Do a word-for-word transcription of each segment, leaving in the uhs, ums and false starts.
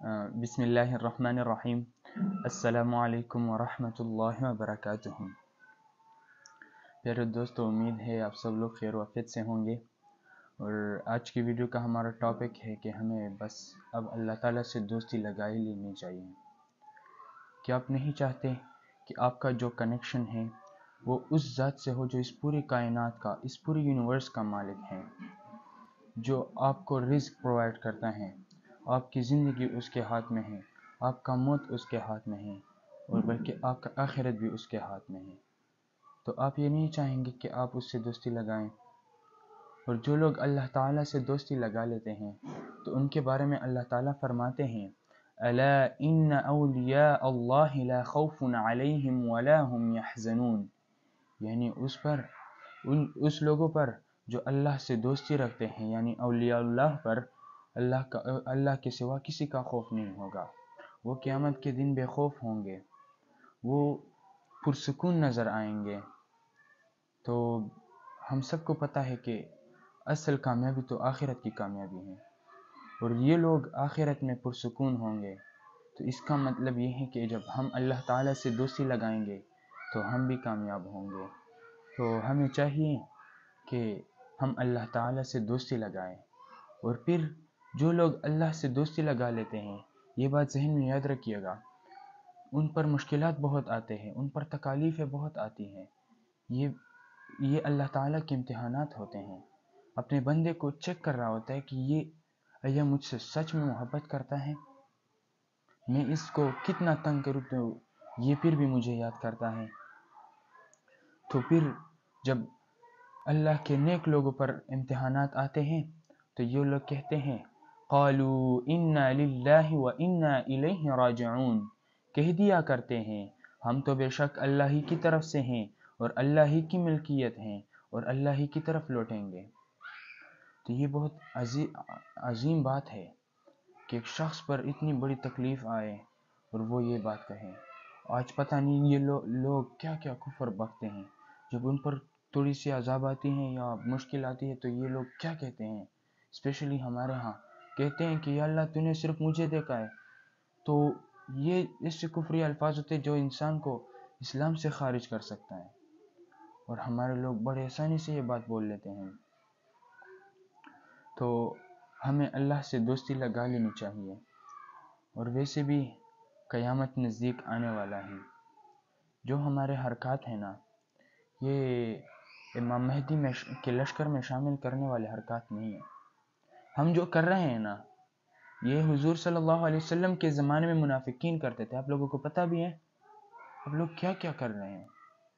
بسم اللہ الرحمن الرحیم۔ السلام علیکم ورحمۃ اللہ وبرکاتہ۔ پیارے دوستو، امید ہے آپ سب لوگ خیر و عافیت سے ہوں گے، اور آج کی ویڈیو کا ہمارا ٹاپک ہے کہ ہمیں بس اب اللہ تعالیٰ سے دوستی لگا ہی لینی چاہیے۔ کہ آپ نہیں چاہتے کہ آپ کا جو کنیکشن ہے وہ اس ذات سے ہو جو اس پوری کائنات کا، اس پوری یونیورس کا مالک ہے، جو آپ کو رزق پرووائڈ کرتا ہے، آپ کی زندگی اس کے ہاتھ میں ہے، آپ کا موت اس کے ہاتھ میں ہے، اور بلکہ آپ کا آخرت بھی اس کے ہاتھ میں ہے۔ تو آپ یہ نہیں چاہیں گے کہ آپ اس سے دوستی لگائیں۔ اور جو لوگ اللہ تعالیٰ سے دوستی لگا لیتے ہیں تو ان کے بارے میں اللہ تعالیٰ فرماتے ہیں الا ان اولیاء اللہ لا خوف علیہم ولا هم يحزنون، یعنی اس پر ان اس لوگوں پر جو اللہ سے دوستی رکھتے ہیں، یعنی اولیاء اللہ پر اللہ کا اللہ کے سوا کسی کا خوف نہیں ہوگا۔ وہ قیامت کے دن بے خوف ہوں گے، وہ پرسکون نظر آئیں گے۔ تو ہم سب کو پتہ ہے کہ اصل کامیابی تو آخرت کی کامیابی ہے، اور یہ لوگ آخرت میں پرسکون ہوں گے۔ تو اس کا مطلب یہ ہے کہ جب ہم اللہ تعالیٰ سے دوستی لگائیں گے تو ہم بھی کامیاب ہوں گے۔ تو ہمیں چاہیے کہ ہم اللہ تعالیٰ سے دوستی لگائیں، اور پھر جو لوگ اللہ سے دوستی لگا لیتے ہیں، یہ بات ذہن میں یاد رکھیے گا، ان پر مشکلات بہت آتے ہیں، ان پر تکالیفیں بہت آتی ہیں۔ یہ یہ اللہ تعالیٰ کے امتحانات ہوتے ہیں۔ اپنے بندے کو چیک کر رہا ہوتا ہے کہ یہ آیا مجھ سے سچ میں محبت کرتا ہے، میں اس کو کتنا تنگ کروں تو یہ پھر بھی مجھے یاد کرتا ہے۔ تو پھر جب اللہ کے نیک لوگوں پر امتحانات آتے ہیں تو یہ لوگ کہتے ہیں قالوا انا للہ وانا الیہ راجعون، کہہ دیا کرتے ہیں ہم تو بے شک اللہ ہی کی طرف سے ہیں اور اللہ ہی کی ملکیت ہیں اور اللہ ہی کی طرف لوٹیں گے۔ تو یہ بہت عظیم بات ہے کہ ایک شخص پر اتنی بڑی تکلیف آئے اور وہ یہ بات کہے۔ آج پتہ نہیں یہ لو, لوگ کیا کیا کفر بکتے ہیں، جب ان پر تھوڑی سی عذاب آتی ہیں یا مشکل آتی ہے تو یہ لوگ کیا کہتے ہیں، اسپیشلی ہمارے ہاں کہتے ہیں کہ یا اللہ تو نے صرف مجھے دیکھا ہے۔ تو یہ اس سے کفری الفاظ ہوتے جو انسان کو اسلام سے خارج کر سکتا ہے، اور ہمارے لوگ بڑے آسانی سے یہ بات بول لیتے ہیں۔ تو ہمیں اللہ سے دوستی لگا لینی چاہیے، اور ویسے بھی قیامت نزدیک آنے والا ہے۔ جو ہمارے حرکات ہیں نا، یہ امام مہدی میں کے لشکر میں شامل کرنے والے حرکات نہیں ہیں۔ ہم جو کر رہے ہیں نا، یہ حضور صلی اللہ علیہ وسلم کے زمانے میں منافقین کرتے تھے، آپ لوگوں کو پتہ بھی ہے آپ لوگ کیا کیا کر رہے ہیں۔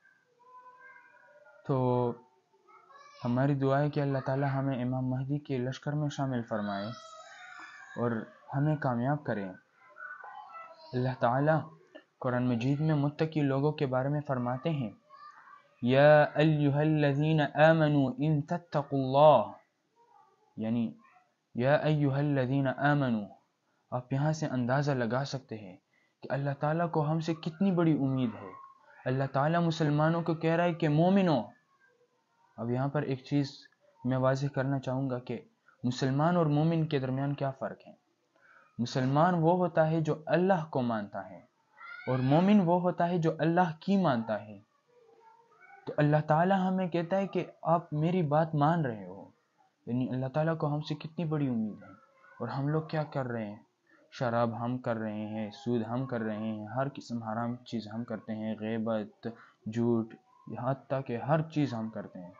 تو ہماری دعا ہے کہ اللہ تعالی ہمیں امام مہدی کے لشکر میں شامل فرمائے اور ہمیں کامیاب کرے۔ اللہ تعالی قرآن مجید میں متقی لوگوں کے بارے میں فرماتے ہیں یا ایھا الذین آمنوا ان تتقوا اللہ، یعنی یا ایھا الذین آمنوا، آپ یہاں سے اندازہ لگا سکتے ہیں کہ اللہ تعالیٰ کو ہم سے کتنی بڑی امید ہے۔ اللہ تعالیٰ مسلمانوں کو کہہ رہا ہے کہ مومنوں۔ اب یہاں پر ایک چیز میں واضح کرنا چاہوں گا کہ مسلمان اور مومن کے درمیان کیا فرق ہے۔ مسلمان وہ ہوتا ہے جو اللہ کو مانتا ہے، اور مومن وہ ہوتا ہے جو اللہ کی مانتا ہے۔ تو اللہ تعالیٰ ہمیں کہتا ہے کہ آپ میری بات مان رہے ہو، یعنی اللہ تعالیٰ کو ہم سے کتنی بڑی امید ہے، اور ہم لوگ کیا کر رہے ہیں؟ شراب ہم کر رہے ہیں، سود ہم کر رہے ہیں، ہر قسم حرام چیز ہم کرتے ہیں، غیبت، جھوٹ، یہاں تک کہ ہر چیز ہم کرتے ہیں۔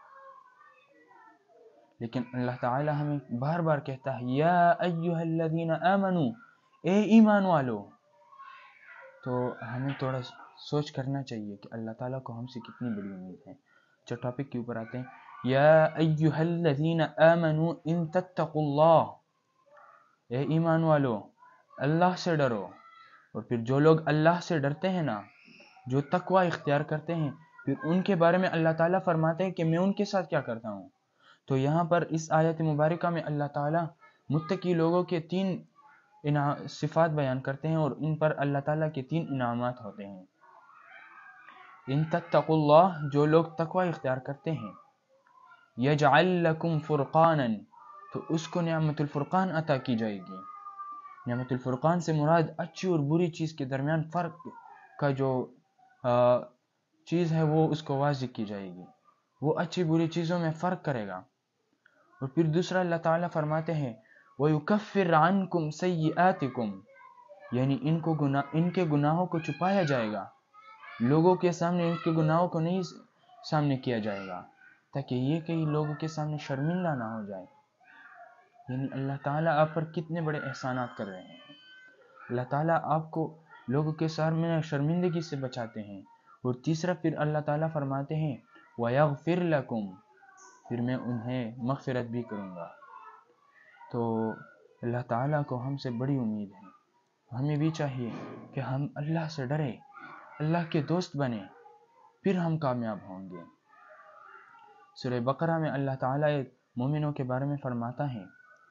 لیکن اللہ تعالی ہمیں بار بار کہتا ہے یا ایھا الذین آمنوا، اے ایمان والو۔ تو ہمیں تھوڑا سوچ کرنا چاہیے کہ اللہ تعالیٰ کو ہم سے کتنی بڑی امید ہے۔ جو ٹاپک کے اوپر آتے ہیں یا ایھا الذین آمنوا ان تتقوا اللہ، اے ایمان والو اللہ سے ڈرو۔ اور پھر جو لوگ اللہ سے ڈرتے ہیں نا، جو تقوی اختیار کرتے ہیں، پھر ان کے بارے میں اللہ تعالیٰ فرماتے ہیں کہ میں ان کے ساتھ کیا کرتا ہوں۔ تو یہاں پر اس آیت مبارکہ میں اللہ تعالیٰ متقی لوگوں کے تین صفات بیان کرتے ہیں، اور ان پر اللہ تعالیٰ کے تین انعامات ہوتے ہیں۔ ان تتقوا اللہ، جو لوگ تقوی اختیار کرتے ہیں، یجعل لکم فرقانا، تو اس کو نعمت الفرقان عطا کی جائے گی۔ نعمت الفرقان سے مراد اچھی اور بری چیز کے درمیان فرق کا جو چیز ہے وہ اس کو واضح کی جائے گی، وہ اچھی بری چیزوں میں فرق کرے گا۔ اور پھر دوسرا اللہ تعالیٰ فرماتے ہیں وَيُكَفِّرْ عَنْكُمْ سَيِّئَاتِكُمْ، یعنی ان کو گناہ ان کے گناہوں کو چھپایا جائے گا، لوگوں کے سامنے ان کے گناہوں کو نہیں سامنے کیا جائے گا، تاکہ یہ کئی لوگوں کے سامنے شرمندہ نہ ہو جائے۔ یعنی اللہ تعالیٰ آپ پر کتنے بڑے احسانات کر رہے ہیں۔ اللہ تعالیٰ آپ کو لوگوں کے سامنے شرمندگی سے بچاتے ہیں۔ اور تیسرا پھر اللہ تعالیٰ فرماتے ہیں وَيَغْفِرْ لَكُمْ، پھر میں انہیں مغفرت بھی کروں گا۔ تو اللہ تعالیٰ کو ہم سے بڑی امید ہے، ہمیں بھی چاہیے کہ ہم اللہ سے ڈریں، اللہ کے دوست بنیں، پھر ہم کامیاب ہوں گے۔ سورہ بقرہ میں اللہ تعالیٰ مومنوں کے بارے میں فرماتا ہے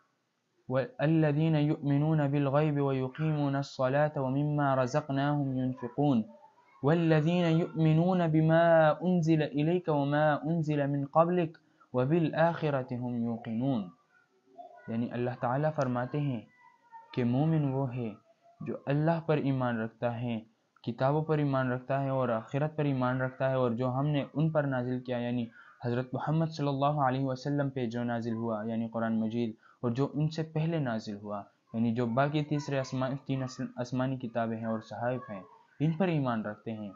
وَالَّذِينَ يُؤْمِنُونَ بِالْغَيْبِ وَيُقِيمُونَ الصَّلَاةَ وَمِمَّا رَزَقْنَاهُمْ يُنْفِقُونَ وَالَّذِينَ يُؤْمِنُونَ بِمَا أُنزِلَ إِلَيْكَ وَمَا أُنزِلَ مِن قَبْلِكَ وَبِالْآخِرَةِ هُمْ يُوقِنُونَ، یعنی اللہ تعالیٰ فرماتے ہیں کہ مومن وہ ہے جو اللہ پر ایمان رکھتا ہے، کتابوں پر ایمان رکھتا ہے اور آخرت پر ایمان رکھتا ہے، اور جو ہم نے ان پر نازل کیا یعنی حضرت محمد صلی اللہ علیہ وسلم پہ جو نازل ہوا یعنی قرآن مجید، اور جو ان سے پہلے نازل ہوا یعنی جو باقی تیسرے اسمان تین آسمانی کتابیں ہیں اور صحائف ہیں، ان پر ایمان رکھتے ہیں۔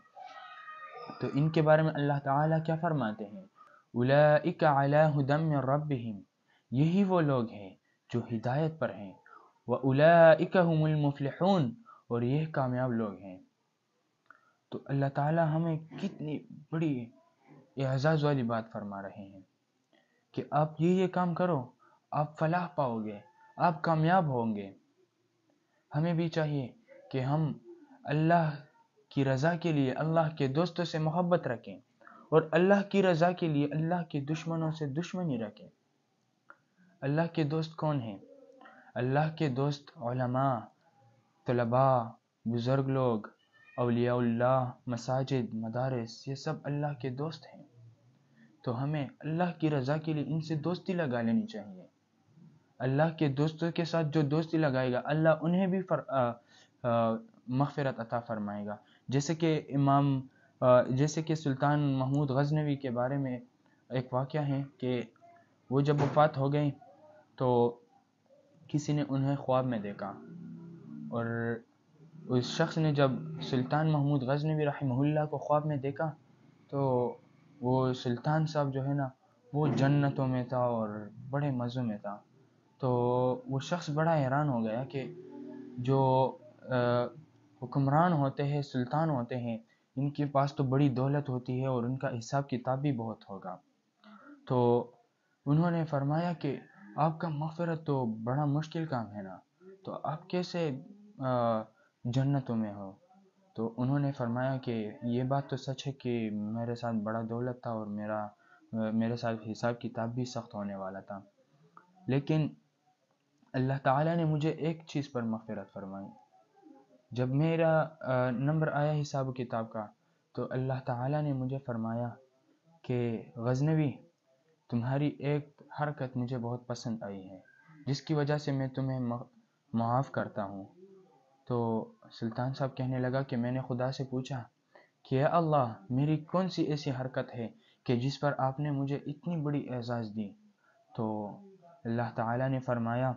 تو ان کے بارے میں اللہ تعالیٰ کیا فرماتے ہیں اولئک علی ھدی من ربہم، یہی وہ لوگ ہیں جو ہدایت پر ہیں، واولئک ھم المفلحون، اور یہ کامیاب لوگ ہیں۔ تو اللہ تعالیٰ ہمیں کتنی بڑی اعزاز والی بات فرما رہے ہیں کہ آپ یہ یہ کام کرو، آپ فلاح پاؤ گے، آپ کامیاب ہوں گے۔ ہمیں بھی چاہیے کہ ہم اللہ کی رضا کے لیے اللہ کے دوستوں سے محبت رکھیں، اور اللہ کی رضا کے لیے اللہ کے دشمنوں سے دشمنی رکھیں۔ اللہ کے دوست کون ہیں؟ اللہ کے دوست علماء، طلباء، بزرگ لوگ، اولیاء اللہ، مساجد، مدارس، یہ سب اللہ کے دوست ہیں۔ تو ہمیں اللہ کی رضا کے لیے ان سے دوستی لگا لینی چاہیے۔ اللہ کے دوستوں کے ساتھ جو دوستی لگائے گا اللہ انہیں بھی فر آ آ مغفرت عطا فرمائے گا۔ جیسے کہ امام جیسے کہ سلطان محمود غزنوی کے بارے میں ایک واقعہ ہے کہ وہ جب وفات ہو گئے تو کسی نے انہیں خواب میں دیکھا، اور اس شخص نے جب سلطان محمود غزنوی رحمہ اللہ کو خواب میں دیکھا تو وہ سلطان صاحب جو ہے نا وہ جنتوں میں تھا اور بڑے مزوں میں تھا۔ تو وہ شخص بڑا حیران ہو گیا کہ جو حکمران ہوتے ہیں، سلطان ہوتے ہیں، ان کے پاس تو بڑی دولت ہوتی ہے اور ان کا حساب کتاب بھی بہت ہوگا۔ تو انہوں نے فرمایا کہ آپ کا مغفرت تو بڑا مشکل کام ہے نا، تو آپ کیسے جنتوں میں ہو؟ تو انہوں نے فرمایا کہ یہ بات تو سچ ہے کہ میرے ساتھ بڑا دولت تھا اور میرا میرے ساتھ حساب کتاب بھی سخت ہونے والا تھا، لیکن اللہ تعالیٰ نے مجھے ایک چیز پر مغفرت فرمائی۔ جب میرا نمبر آیا حساب کتاب کا تو اللہ تعالیٰ نے مجھے فرمایا کہ غزنوی، تمہاری ایک حرکت مجھے بہت پسند آئی ہے جس کی وجہ سے میں تمہیں معاف کرتا ہوں۔ تو سلطان صاحب کہنے لگا کہ میں نے خدا سے پوچھا کہ یا اللہ، میری کون سی ایسی حرکت ہے کہ جس پر آپ نے مجھے اتنی بڑی اعزاز دی؟ تو اللہ تعالیٰ نے فرمایا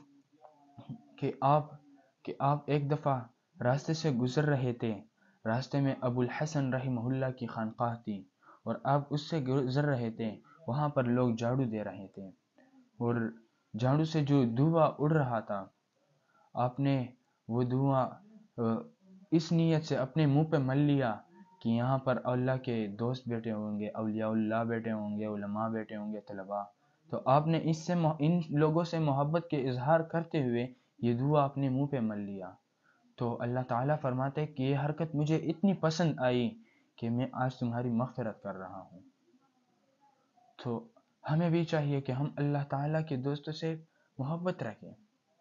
کہ آپ کہ آپ ایک دفعہ راستے سے گزر رہے تھے، راستے میں ابو الحسن رحمہ اللہ کی خانقاہ تھی، اور آپ اس سے گزر رہے تھے، وہاں پر لوگ جھاڑو دے رہے تھے، اور جھاڑو سے جو دھواں اڑ رہا تھا، آپ نے وہ دھواں اس نیت سے اپنے منہ پہ مل لیا کہ یہاں پر اللہ کے دوست بیٹھے ہوں گے، اولیاء اللہ بیٹھے ہوں گے، علماء بیٹھے ہوں گے، طلباء۔ تو آپ نے اس سے ان لوگوں سے محبت کے اظہار کرتے ہوئے یہ دعا اپنے منہ پہ مل لیا۔ تو اللہ تعالیٰ فرماتے کہ یہ حرکت مجھے اتنی پسند آئی کہ میں آج تمہاری مغفرت کر رہا ہوں۔ تو ہمیں بھی چاہیے کہ ہم اللہ تعالیٰ کے دوستوں سے محبت رکھیں،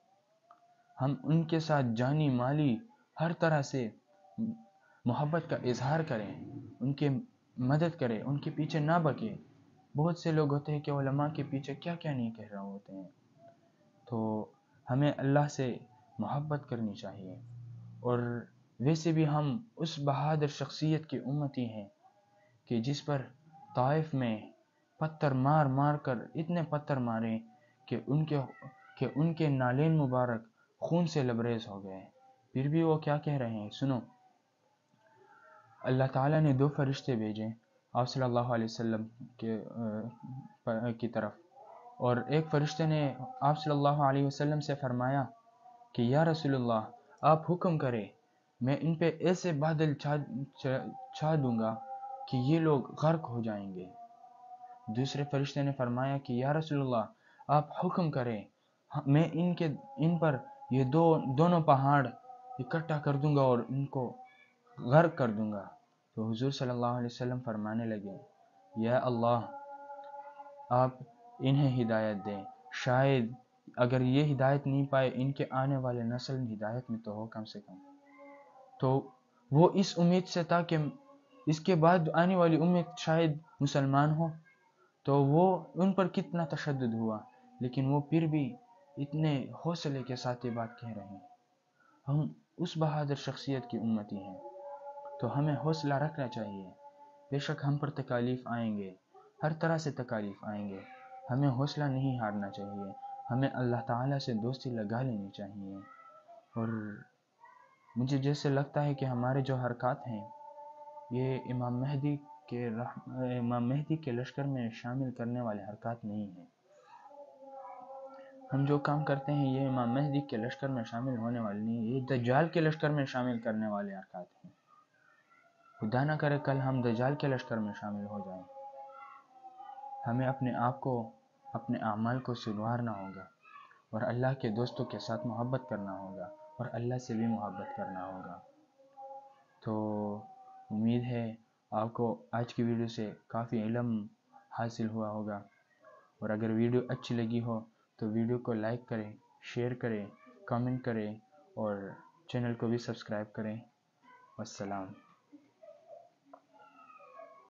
ہم ان کے ساتھ جانی مالی ہر طرح سے محبت کا اظہار کریں، ان کے مدد کریں، ان کے پیچھے نہ بھگیں۔ بہت سے لوگ ہوتے ہیں کہ علماء کے پیچھے کیا کیا نہیں کہہ رہے ہوتے ہیں۔ تو ہمیں اللہ سے محبت کرنی چاہیے۔ اور ویسے بھی ہم اس بہادر شخصیت کی امتی ہیں کہ جس پر طائف میں پتھر مار مار کر اتنے پتھر مارے کہ ان کے کہ ان کے نالین مبارک خون سے لبریز ہو گئے، پھر بھی وہ کیا کہہ رہے ہیں؟ سنو، اللہ تعالیٰ نے دو فرشتے بھیجے آپ صلی اللہ علیہ وسلم کے کی طرف، اور ایک فرشتے نے آپ صلی اللہ علیہ وسلم سے فرمایا کہ یا رسول اللہ، آپ حکم کریں، میں ان پہ ایسے بادل چھا چھا دوں گا کہ یہ لوگ غرق ہو جائیں گے۔ دوسرے فرشتے نے فرمایا کہ یا رسول اللہ، آپ حکم کریں، میں ان کے ان پر یہ دو دونوں پہاڑ اکٹھا کر دوں گا اور ان کو غرق کر دوں گا۔ تو حضور صلی اللہ علیہ وسلم فرمانے لگے، یا اللہ، آپ انہیں ہدایت دیں، شاید اگر یہ ہدایت نہیں پائے، ان کے آنے والے نسل ہدایت میں تو ہو کم سے کم۔ تو وہ اس امید سے تھا کہ اس کے بعد آنے والی امت شاید مسلمان ہو، تو وہ ان پر کتنا تشدد ہوا، لیکن وہ پھر بھی اتنے حوصلے کے ساتھ یہ بات کہہ رہے ہیں۔ ہم اس بہادر شخصیت کی امتی ہیں، تو ہمیں حوصلہ رکھنا چاہیے۔ بے شک ہم پر تکالیف آئیں گے، ہر طرح سے تکالیف آئیں گے، ہمیں حوصلہ نہیں ہارنا چاہیے، ہمیں اللہ تعالیٰ سے دوستی لگا لینی چاہیے۔ اور مجھے جیسے لگتا ہے کہ ہمارے جو حرکات ہیں یہ امام مہدی کے امام مہدی کے لشکر میں شامل کرنے والے حرکات نہیں ہیں۔ ہم جو کام کرتے ہیں یہ امام مہدی کے لشکر میں شامل ہونے والے نہیں، یہ دجال کے لشکر میں شامل کرنے والے حرکات ہیں۔ خدا نہ کرے کل ہم دجال کے لشکر میں شامل ہو جائیں۔ ہمیں اپنے آپ کو، اپنے اعمال کو سنوارنا ہوگا، اور اللہ کے دوستوں کے ساتھ محبت کرنا ہوگا، اور اللہ سے بھی محبت کرنا ہوگا۔ تو امید ہے آپ کو آج کی ویڈیو سے کافی علم حاصل ہوا ہوگا، اور اگر ویڈیو اچھی لگی ہو تو ویڈیو کو لائک کریں، شیئر کریں، کامنٹ کریں، اور چینل کو بھی سبسکرائب کریں۔ والسلام۔